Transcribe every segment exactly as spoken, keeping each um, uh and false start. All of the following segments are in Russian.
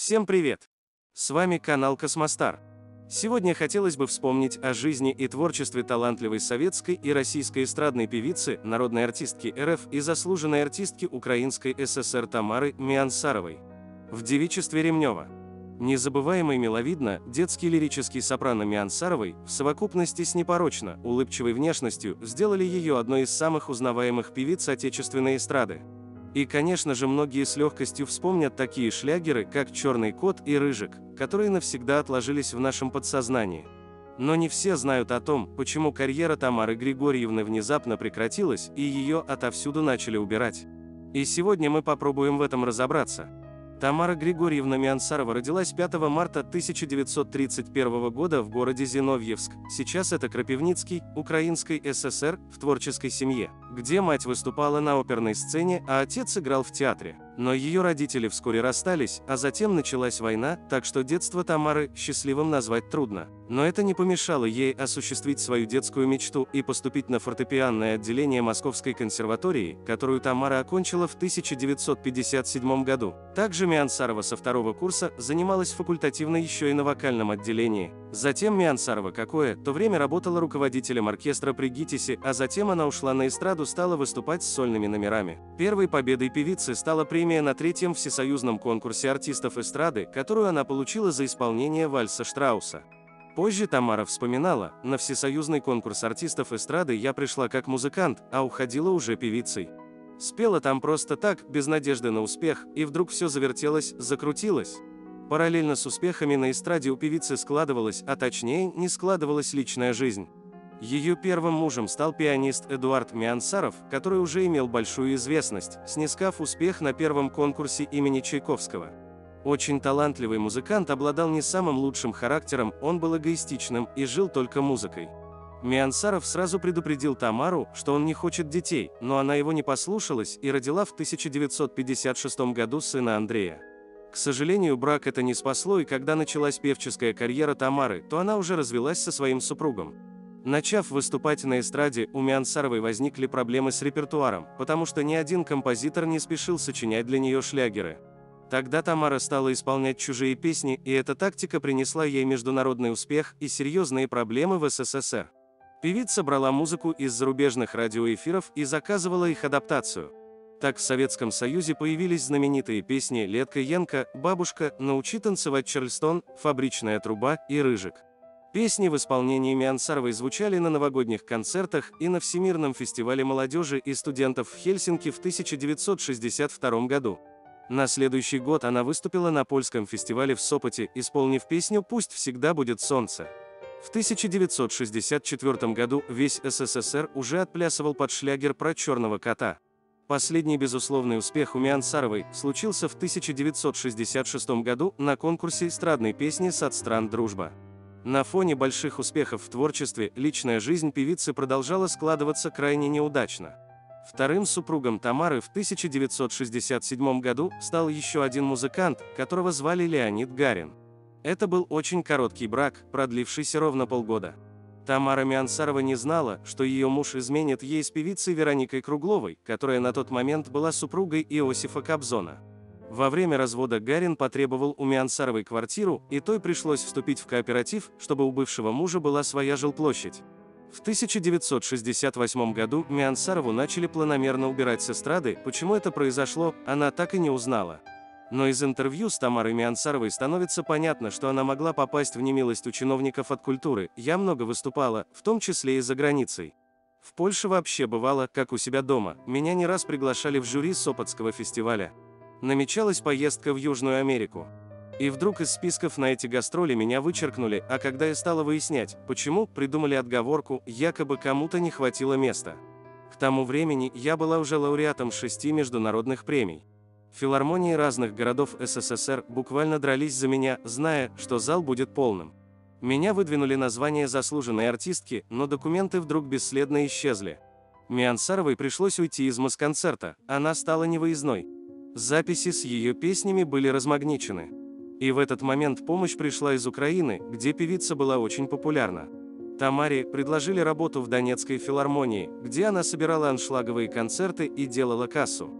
Всем привет! С вами канал Космостар. Сегодня хотелось бы вспомнить о жизни и творчестве талантливой советской и российской эстрадной певицы, народной артистки эр эф и заслуженной артистки Украинской эс эс эр Тамары Миансаровой. В девичестве Ремнева. Незабываемый миловидно, детский лирический сопрано Миансаровой, в совокупности с непорочно, улыбчивой внешностью, сделали ее одной из самых узнаваемых певиц отечественной эстрады. И, конечно же, многие с легкостью вспомнят такие шлягеры, как «Черный кот» и «Рыжик», которые навсегда отложились в нашем подсознании. Но не все знают о том, почему карьера Тамары Григорьевны внезапно прекратилась, и ее отовсюду начали убирать. И сегодня мы попробуем в этом разобраться. Тамара Григорьевна Миансарова родилась пятого марта тысяча девятьсот тридцать первого года в городе Зиновьевск, сейчас это Крапивницкий, Украинской эс эс эр, в творческой семье, где мать выступала на оперной сцене, а отец играл в театре. Но ее родители вскоре расстались, а затем началась война, так что детство Тамары счастливым назвать трудно. Но это не помешало ей осуществить свою детскую мечту и поступить на фортепианное отделение Московской консерватории, которую Тамара окончила в тысяча девятьсот пятьдесят седьмом году. Также Миансарова со второго курса занималась факультативно еще и на вокальном отделении. Затем Миансарова какое-то время работала руководителем оркестра при ГИТИСе, а затем она ушла на эстраду, стала выступать с сольными номерами. Первой победой певицы стала премия на третьем всесоюзном конкурсе артистов эстрады, которую она получила за исполнение вальса Штрауса. Позже Тамара вспоминала: на всесоюзный конкурс артистов эстрады я пришла как музыкант, а уходила уже певицей. Спела там просто так, без надежды на успех, и вдруг все завертелось, закрутилось. Параллельно с успехами на эстраде у певицы складывалась, а точнее, не складывалась личная жизнь. Ее первым мужем стал пианист Эдуард Миансаров, который уже имел большую известность, снискав успех на первом конкурсе имени Чайковского. Очень талантливый музыкант обладал не самым лучшим характером, он был эгоистичным и жил только музыкой. Миансаров сразу предупредил Тамару, что он не хочет детей, но она его не послушалась и родила в тысяча девятьсот пятьдесят шестом году сына Андрея. К сожалению, брак это не спасло, и когда началась певческая карьера Тамары, то она уже развелась со своим супругом. Начав выступать на эстраде, у Миансаровой возникли проблемы с репертуаром, потому что ни один композитор не спешил сочинять для нее шлягеры. Тогда Тамара стала исполнять чужие песни, и эта тактика принесла ей международный успех и серьезные проблемы в эс эс эс эр. Певица брала музыку из зарубежных радиоэфиров и заказывала их адаптацию. Так в Советском Союзе появились знаменитые песни «Летка Янка», «Бабушка», «Научи танцевать Чарльстон», «Фабричная труба» и «Рыжик». Песни в исполнении Миансаровой звучали на новогодних концертах и на Всемирном фестивале молодежи и студентов в Хельсинки в тысяча девятьсот шестьдесят втором году. На следующий год она выступила на польском фестивале в Сопоте, исполнив песню «Пусть всегда будет солнце». В тысяча девятьсот шестьдесят четвёртом году весь эс эс эс эр уже отплясывал под шлягер про черного кота. Последний безусловный успех у Миансаровой случился в тысяча девятьсот шестьдесят шестом году на конкурсе эстрадной песни «Сад стран дружба». На фоне больших успехов в творчестве, личная жизнь певицы продолжала складываться крайне неудачно. Вторым супругом Тамары в тысяча девятьсот шестьдесят седьмом году стал еще один музыкант, которого звали Леонид Гарин. Это был очень короткий брак, продлившийся ровно полгода. Тамара Миансарова не знала, что ее муж изменит ей с певицей Вероникой Кругловой, которая на тот момент была супругой Иосифа Кобзона. Во время развода Гарин потребовал у Миансаровой квартиру, и той пришлось вступить в кооператив, чтобы у бывшего мужа была своя жилплощадь. В тысяча девятьсот шестьдесят восьмом году Миансарову начали планомерно убирать с эстрады, почему это произошло, она так и не узнала. Но из интервью с Тамарой Миансаровой становится понятно, что она могла попасть в немилость у чиновников от культуры. Я много выступала, в том числе и за границей. В Польше вообще бывало, как у себя дома, меня не раз приглашали в жюри Сопотского фестиваля. Намечалась поездка в Южную Америку. И вдруг из списков на эти гастроли меня вычеркнули, а когда я стала выяснять, почему, придумали отговорку, якобы кому-то не хватило места. К тому времени я была уже лауреатом шести международных премий. Филармонии разных городов эс эс эс эр буквально дрались за меня, зная, что зал будет полным. Меня выдвинули на звание заслуженной артистки, но документы вдруг бесследно исчезли. Миансаровой пришлось уйти из Москонцерта, она стала невыездной. Записи с ее песнями были размагничены. И в этот момент помощь пришла из Украины, где певица была очень популярна. Тамаре предложили работу в Донецкой филармонии, где она собирала аншлаговые концерты и делала кассу.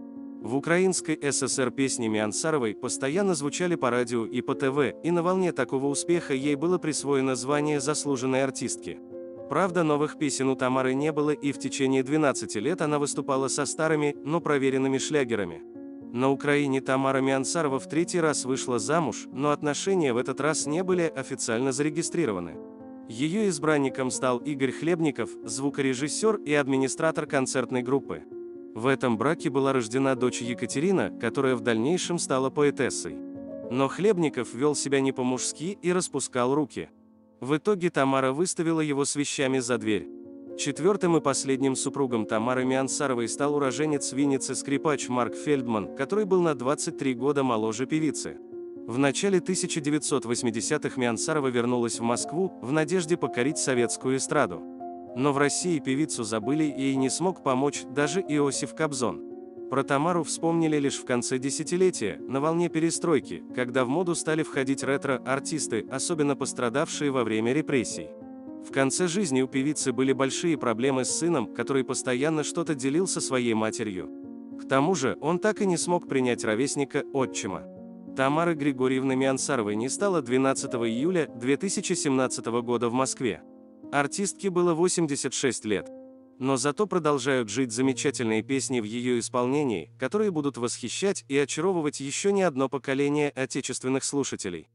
В украинской ССР песни Миансаровой постоянно звучали по радио и по ТВ, и на волне такого успеха ей было присвоено звание заслуженной артистки. Правда, новых песен у Тамары не было, и в течение двенадцати лет она выступала со старыми, но проверенными шлягерами. На Украине Тамара Миансарова в третий раз вышла замуж, но отношения в этот раз не были официально зарегистрированы. Ее избранником стал Игорь Хлебников, звукорежиссер и администратор концертной группы. В этом браке была рождена дочь Екатерина, которая в дальнейшем стала поэтессой. Но Хлебников вел себя не по-мужски и распускал руки. В итоге Тамара выставила его с вещами за дверь. Четвертым и последним супругом Тамары Миансаровой стал уроженец Винницы скрипач Марк Фельдман, который был на двадцать три года моложе певицы. В начале тысяча девятьсот восьмидесятых Миансарова вернулась в Москву в надежде покорить советскую эстраду. Но в России певицу забыли, и ей не смог помочь даже Иосиф Кобзон. Про Тамару вспомнили лишь в конце десятилетия, на волне перестройки, когда в моду стали входить ретро-артисты, особенно пострадавшие во время репрессий. В конце жизни у певицы были большие проблемы с сыном, который постоянно что-то делил со своей матерью. К тому же, он так и не смог принять ровесника, отчима. Тамары Григорьевны Миансаровой не стало двенадцатого июля две тысячи семнадцатого года в Москве. Артистке было восемьдесят шесть лет. Но зато продолжают жить замечательные песни в ее исполнении, которые будут восхищать и очаровывать еще не одно поколение отечественных слушателей.